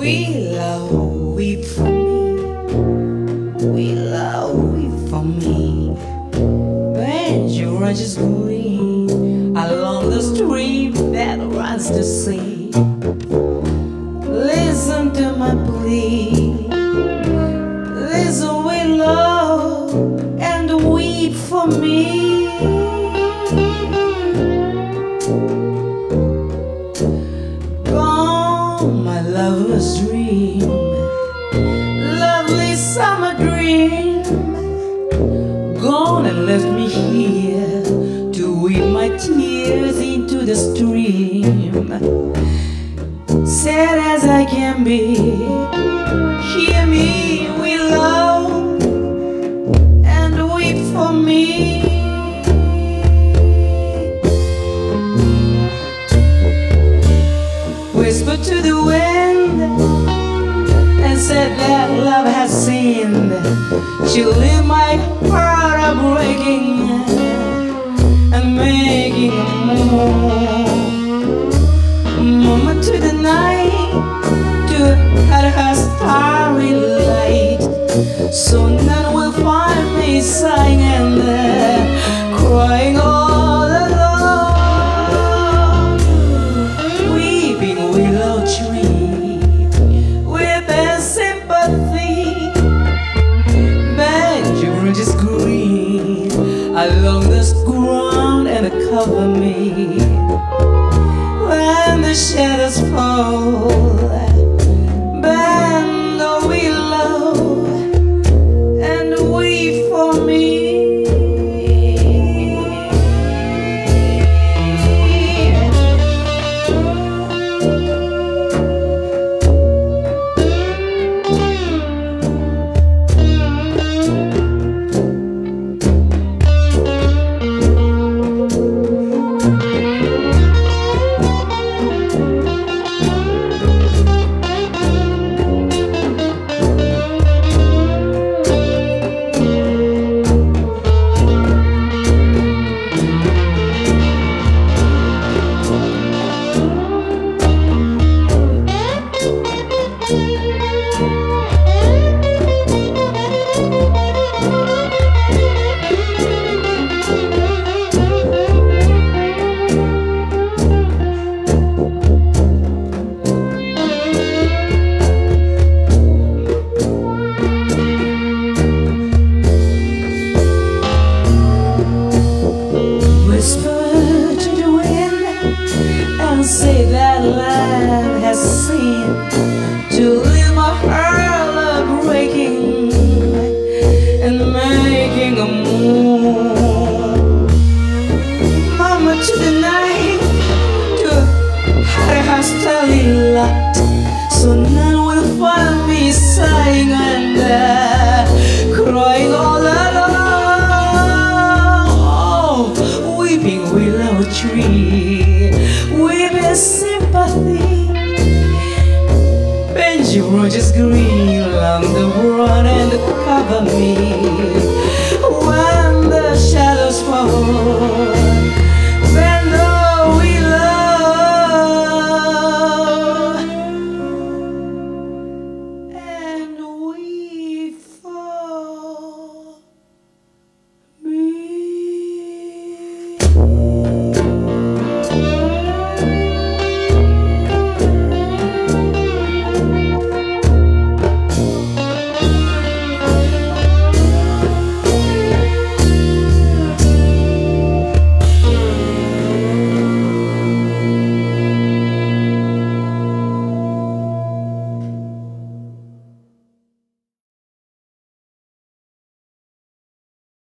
Willow, weep for me. Willow, weep for me. When your branches green along the stream that runs to sea, listen to my plea. Listen, Willow, and weep for me. My lover's dream, lovely summer dream, gone and left me here to weep my tears into the stream. Sad as I can be, hear me, Willow, and weep for me. Whisper to the wind and said that love has sinned. She'll leave my heart a breaking and making a moan. Mama to the night to add her starry light. Soon none will find me sighing and crying all alone. Willow tree, with a sympathy, bend your branches green along the ground and cover me. When the shadows fall, bend the willow and weep for me. Say that love has sinned to leave my heart a breaking and making a moan. Mama to the night to hide her starry light, so none will find me sighing and crying all alone. Oh, weeping willow tree, weeping sympathy, bend your branches green along the road and cover me. When the shadows fall,